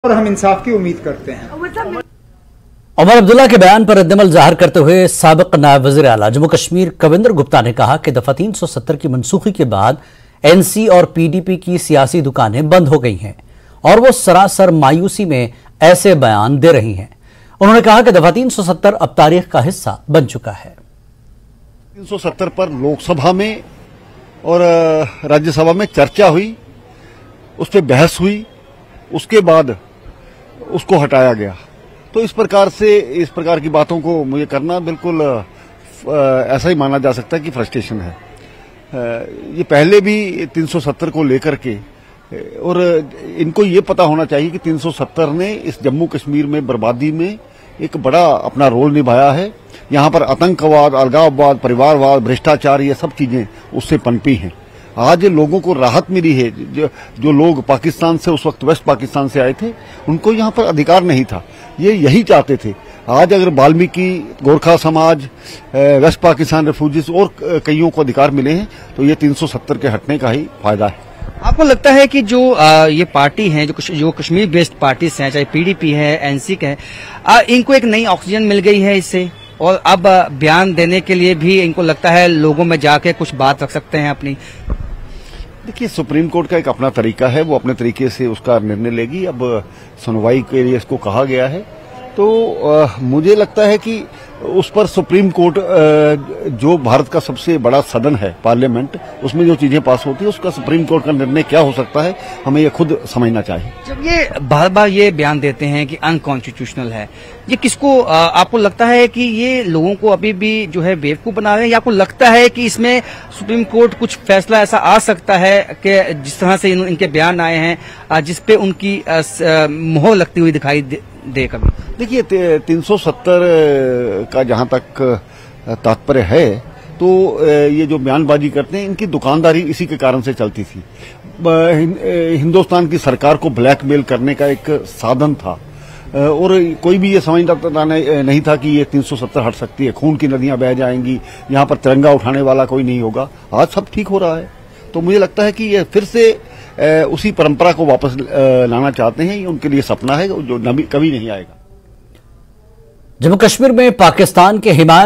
और हम इंसाफ की उम्मीद करते हैं। उमर अब्दुल्ला के बयान पर रद्दमल जाहिर करते हुए साबिक नायब वज़ीर आला जम्मू कश्मीर कविंद्र गुप्ता ने कहा कि दफा 370 की मनसूखी के बाद एनसी और पीडीपी की सियासी दुकानें बंद हो गई हैं और वो सरासर मायूसी में ऐसे बयान दे रही हैं। उन्होंने कहा कि दफा 370 अब तारीख का हिस्सा बन चुका है। 370 पर लोकसभा में और राज्यसभा में चर्चा हुई, उस पर बहस हुई, उसके बाद उसको हटाया गया। तो इस प्रकार की बातों को मुझे करना बिल्कुल ऐसा ही माना जा सकता है कि फ्रस्ट्रेशन है। ये पहले भी 370 को लेकर के, और इनको ये पता होना चाहिए कि 370 ने इस जम्मू कश्मीर में बर्बादी में एक बड़ा अपना रोल निभाया है। यहाँ पर आतंकवाद, अलगाववाद, परिवारवाद, भ्रष्टाचार, ये सब चीजें उससे पनपी हैं। आज लोगों को राहत मिली है। जो लोग पाकिस्तान से, उस वक्त वेस्ट पाकिस्तान से आए थे, उनको यहाँ पर अधिकार नहीं था, ये यही चाहते थे। आज अगर वाल्मीकि, गोरखा समाज, वेस्ट पाकिस्तान रेफ्यूजीज और कईयों को अधिकार मिले हैं, तो ये 370 के हटने का ही फायदा है। आपको लगता है कि जो ये पार्टी हैं, जो कश्मीर बेस्ड पार्टीज हैं, चाहे पीडीपी है, एनसी है, इनको एक नई ऑक्सीजन मिल गई है इससे, और अब बयान देने के लिए भी इनको लगता है लोगों में जाके कुछ बात रख सकते हैं अपनी? देखिए, सुप्रीम कोर्ट का एक अपना तरीका है, वो अपने तरीके से उसका निर्णय लेगी। अब सुनवाई के लिए इसको कहा गया है, तो मुझे लगता है कि उस पर सुप्रीम कोर्ट, जो भारत का सबसे बड़ा सदन है, पार्लियामेंट, उसमें जो चीजें पास होती है, उसका सुप्रीम कोर्ट का निर्णय क्या हो सकता है, हमें ये खुद समझना चाहिए। जब ये बार बार ये बयान देते हैं कि अनकॉन्स्टिट्यूशनल है, ये किसको, आपको लगता है कि ये लोगों को अभी भी जो है बेवकूफ बना रहे हैं, या आपको लगता है कि इसमें सुप्रीम कोर्ट कुछ फैसला ऐसा आ सकता है कि जिस तरह से इनके बयान आए हैं, जिसपे उनकी मोहर लगती हुई दिखाई दे कभी? देखिए, 370 का जहां तक तात्पर्य है, तो ये जो बयानबाजी करते हैं, इनकी दुकानदारी इसी के कारण से चलती थी। हिंदुस्तान की सरकार को ब्लैकमेल करने का एक साधन था, और कोई भी ये समझता नहीं था कि ये 370 हट सकती है, खून की नदियां बह जाएंगी, यहाँ पर तिरंगा उठाने वाला कोई नहीं होगा। आज सब ठीक हो रहा है, तो मुझे लगता है कि ये फिर से उसी परंपरा को वापस लाना चाहते हैं। ये उनके लिए सपना है जो कभी नहीं आएगा। जम्मू कश्मीर में पाकिस्तान के हिमायत